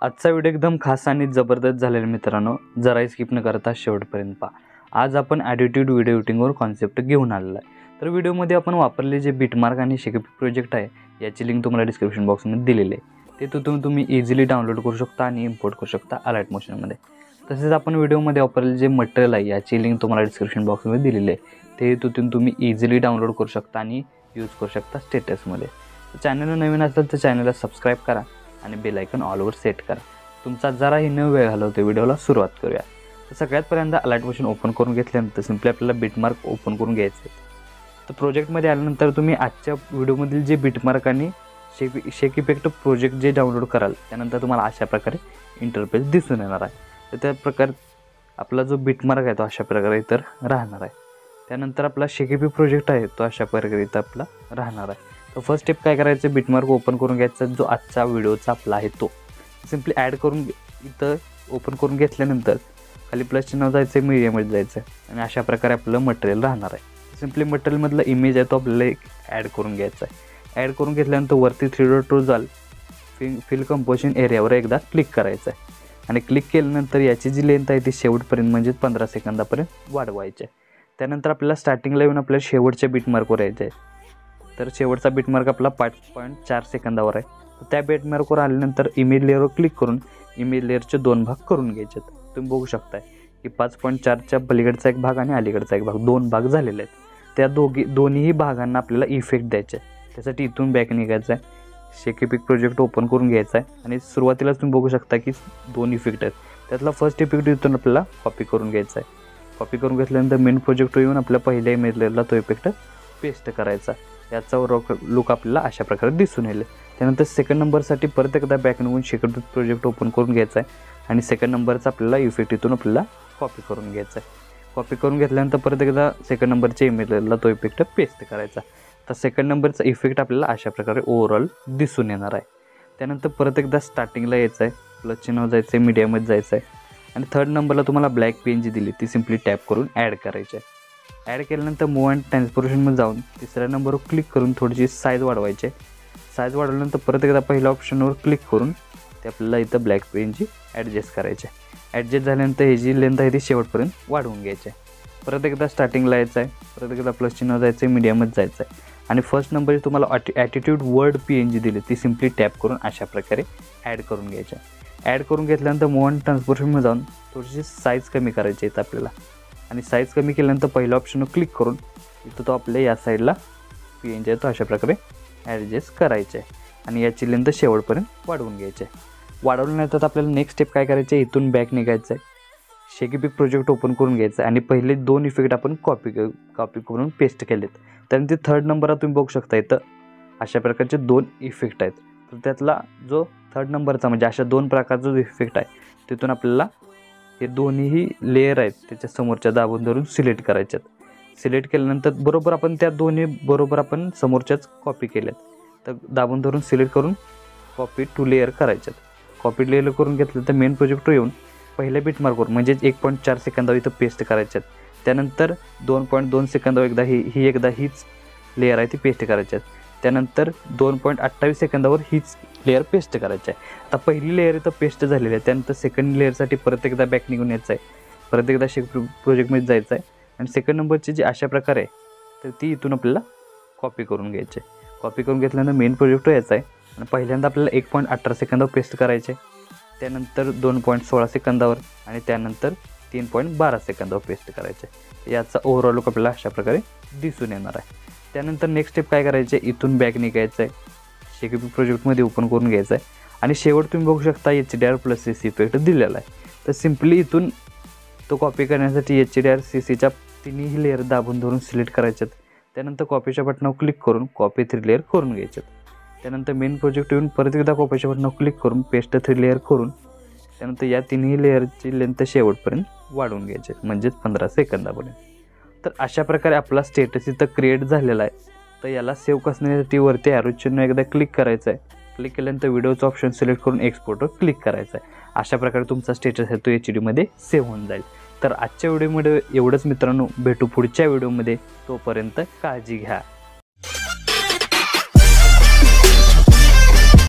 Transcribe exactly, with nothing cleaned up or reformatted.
आजचा व्हिडिओ एकदम खास आणि जबरदस्त झालेला मित्रांनो, जराही स्किप न करता शेवटपर्यंत पहा। आज आपण ॲटिट्यूड व्हिडिओ एडिटिंगवर कॉन्सेप्ट घेऊन आलेला आहे। तर व्हिडिओमध्ये आपण वापरले जे बिटमार्क आणि शेकपी प्रोजेक्ट आहे याची लिंक तुम्हाला डिस्क्रिप्शन बॉक्समध्ये दिलेली आहे। ते तिथून तुम्ही इझिली डाउनलोड करू शकता आणि इम्पोर्ट करू शकता अलाइट मोशनमध्ये। तसेच आपण व्हिडिओमध्ये वापरलेले जे मटेरियल आहे याची लिंक तुम्हाला डिस्क्रिप्शन बॉक्समध्ये दिलेली आहे। ते तिथून तुम्ही इझिली डाउनलोड करू शकता आणि यूज करू शकता स्टेटसमध्ये। चॅनल नवीन असेल तर चॅनलला सबस्क्राईब करा आणि बेल आयकॉन ऑलवर सेट करा। तुमचा जराही न वेळ घालवते व्हिडिओला सुरुवात करूया। तर सगळ्यात पहिल्यांदा अलाइट मोशन ओपन करून घेतल्यानंतर सिंपली आपल्याला बिटमार्क ओपन करून घ्यायचे आहेत। तर प्रोजेक्टमध्ये आल्यानंतर तुम्ही आजच्या व्हिडिओमधील जे बिटमार्क आणि शेक शेक इफेक्ट प्रोजेक्ट जे डाउनलोड कराल त्यानंतर तुम्हाला अशा प्रकारे इंटरफेस दिसून येणार आहे। तर त्या प्रकारे आपला जो बिटमार्क आहे तो अशा प्रकारे इतर राहणार आहे। त्यानंतर आपला शेकपी प्रोजेक्ट आहे तो अशा प्रकारे इथं आपला राहणार आहे। तर फर्स्ट स्टेप काय करायचं, बिटमार्क ओपन करून घ्यायचा जो आजचा व्हिडिओचा आपला आहे तो सिंपली ॲड करून इथं ओपन करून घेतल्यानंतर खाली प्लस चिन्ह जायचं, मीडियामध्ये जायचं आणि अशा प्रकारे आपलं मटेरियल राहणार आहे। सिंपली मटेरियलमधला इमेज आहे तो आपल्याला एक ॲड करून घ्यायचा आहे। ॲड करून घेतल्यानंतर वरती थ्री डॉट टू जाल फिल फिल कंपोजिशन एरियावर एकदा क्लिक करायचं आहे आणि क्लिक केल्यानंतर याची जी लेंथ आहे ती शेवटपर्यंत म्हणजे पंधरा सेकंदापर्यंत वाढवायची आहे। त्यानंतर आपल्याला स्टार्टिंगला येऊन आपल्याला शेवटच्या बिटमार्कवर यायचं आहे। तर शेवटचा बिटमार्क आपला पाच पॉईंट चार सेकंदावर आहे। तर त्या बिटमार्कवर आल्यानंतर इमेज लेअरवर क्लिक करून इमेज लेअरचे दोन भाग करून घ्यायचे आहेत। तुम्ही बघू शकताय की पाच पॉईंट चारच्या पलीकडचा एक भाग आणि अलीकडचा एक भाग दोन भाग झालेले आहेत। त्या दोघी दोन्ही भागांना आपल्याला इफेक्ट द्यायचे आहे। त्यासाठी इथून बॅक निघायचं आहे, शेक इफेक्ट प्रोजेक्ट ओपन करून घ्यायचा आहे आणि सुरुवातीलाच तुम्ही बघू शकता की दोन इफेक्ट आहेत। त्यातला फर्स्ट इफेक्ट इथून आपल्याला कॉपी करून घ्यायचा आहे। कॉपी करून घेतल्यानंतर मेन प्रोजेक्ट येऊन आपल्या पहिल्या इमेज लेअरला तो इफेक्ट पेस्ट करायचा। याचा लुक आपल्याला अशा प्रकारे दिसून येईल। त्यानंतर सेकंड नंबरसाठी परत एकदा बॅक निघून शेक प्रोजेक्ट ओपन करून घ्यायचा आहे आणि सेकंड नंबरचा आपल्याला इफेक्ट इथून आपल्याला कॉपी करून घ्यायचा आहे। कॉपी करून घेतल्यानंतर परत एकदा सेकंड नंबरच्या इमेजला तो इफेक्ट पेस्ट करायचा। तर सेकंड नंबरचा इफेक्ट आपल्याला अशा प्रकारे ओव्हरऑल दिसून येणार आहे। त्यानंतर परत एकदा स्टार्टिंगला यायचं आहे, प्लस चिन्ह जायचं आहे, मीडियामध्ये जायचं आहे आणि थर्ड नंबरला तुम्हाला ब्लॅक पेन जी दिली ती सिंपली टॅप करून ॲड करायची आहे। ॲड केल्यानंतर मूव अँड ट्रान्सपोर्टेशनमध्ये जाऊन तिसऱ्या नंबरवर क्लिक करून थोडीशी साईज वाढवायची आहे। साईज वाढवल्यानंतर परत एकदा पहिल्या ऑप्शनवर क्लिक करून ते आपल्याला इथं ब्लॅक पेनची ॲडजस्ट करायची आहे। ॲडजस्ट झाल्यानंतर ही जी लेंथ आहे ती शेवटपर्यंत वाढवून घ्यायची आहे। परत एकदा स्टार्टिंगला यायचं आहे, परत एकदा प्लस चिन्ह जायचं आहे, मीडियामध्ये जायचं आहे आणि फर्स्ट नंबर तुम्हाला ॲटि attitude word P N G दिली ती सिंपली टॅप करून अशा प्रकारे ॲड करून घ्यायची आहे। ॲड करून घेतल्यानंतर मूव अँड ट्रान्सपोर्टेशनमध्ये जाऊन थोडीशी साईज कमी करायची आहे आपल्याला आणि साईज कमी केल्यानंतर पहिल्या ऑप्शनवर क्लिक करून इथं तो आपल्या या साईडला पी एन जी आहे तो अशा प्रकारे ॲडजस्ट करायचे आहे आणि याची लेंथ शेवटपर्यंत वाढवून घ्यायची आहे। वाढवल्यानंतर आपल्याला नेक्स्ट स्टेप काय करायचं आहे, इथून बॅक निघायचं आहे, शेक इफेक्ट प्रोजेक्ट ओपन करून घ्यायचं आहे आणि पहिले दोन इफेक्ट आपण कॉपी कॉपी करून पेस्ट केलेत। त्यानंतर थर्ड नंबरला तुम्ही बघू शकता इथं अशा प्रकारचे दोन इफेक्ट आहेत। तर त्यातला जो थर्ड नंबरचा म्हणजे अशा दोन प्रकारचा जो इफेक्ट आहे तिथून आपल्याला हे दोन्हीही लेअर आहेत त्याच्या समोरच्या दाबून धरून सिलेक्ट करायचे आहेत। सिलेक्ट केल्यानंतर बरोबर आपण त्या दोन्ही बरोबर आपण समोरच्याच कॉपी केल्यात। तर दाबून धरून सिलेक्ट करून कॉपी टू लेअर करायच्यात। कॉपी लेअर करून घेतलं तर मेन प्रोजेक्टवर येऊन पहिल्या बिटमार्कवर म्हणजे एक पॉईंट चार सेकंदावर इथं पेस्ट करायच्यात। त्यानंतर दोन पॉईंट दोन सेकंदावर एकदा ही ही एकदा हीच लेअर आहे ती पेस्ट करायची आहे। त्यानंतर दोन पॉईंट अठ्ठावीस सेकंदावर हीच लेअर पेस्ट करायची आहे। आता पहिली लेअर इथं पेस्ट झालेली आहे, त्यानंतर सेकंड लेअरसाठी परत एकदा बॅक निघून यायचं आहे, परत एकदा शेक प्रोजेक्टमध्ये जायचं आहे आणि सेकंड नंबरची जी अशा प्रकारे आहे तर ती इथून आपल्याला कॉपी करून घ्यायची आहे। कॉपी करून घेतल्यानंतर मेन प्रोजेक्ट यायचा आहे आणि पहिल्यांदा आपल्याला एक पॉईंट अठरा सेकंदावर पेस्ट करायचे, त्यानंतर दोन पॉईंट सोळा सेकंदावर आणि त्यानंतर तीन पॉईंट बारा सेकंदावर पेस्ट करायचे। याचा ओव्हरऑल लुक आपल्याला अशा प्रकारे दिसून येणार आहे। त्यानंतर नेक्स्ट स्टेप काय करायचे, इथून बॅक निघायचं आहे, शेक प्रोजेक्टमध्ये ओपन करून घ्यायचं आहे आणि शेवट तुम्ही बघू शकता H D R plus C C effect दिलेला आहे। तर सिम्पली इथून तो कॉपी करण्यासाठी एच डी आर सी सीच्या तिन्ही लेअर दाबून धरून सिलेक्ट करायच्यात। त्यानंतर कॉपीच्या बटनावर क्लिक करून कॉपी थ्री लेअर करून घ्यायच्यात। त्यानंतर मेन प्रोजेक्ट येऊन परत एकदा कॉपीच्या बटनावर क्लिक करून पेस्ट थ्री लेअर करून त्यानंतर या तिन्ही लेअरची लेंथ शेवटपर्यंत वाढवून घ्यायची म्हणजेच पंधरा सेकंदापर्यंत। तर अशा प्रकारे आपला स्टेटस इथं क्रिएट झालेला आहे। तर याला सेव्ह करण्यासाठी वरती ॲरो चिन्ह एकदा क्लिक करायचं आहे, क्लिक केल्यानंतर व्हिडिओचं ऑप्शन सिलेक्ट करून एक्सपोर्टवर क्लिक करायचं आहे। अशा प्रकारे तुमचा स्टेटस आहे तो एच डीमध्ये सेव्ह होऊन जाईल। तर आजच्या व्हिडिओमध्ये एवढंच मित्रांनो, भेटू पुढच्या व्हिडिओमध्ये, तोपर्यंत काळजी घ्या।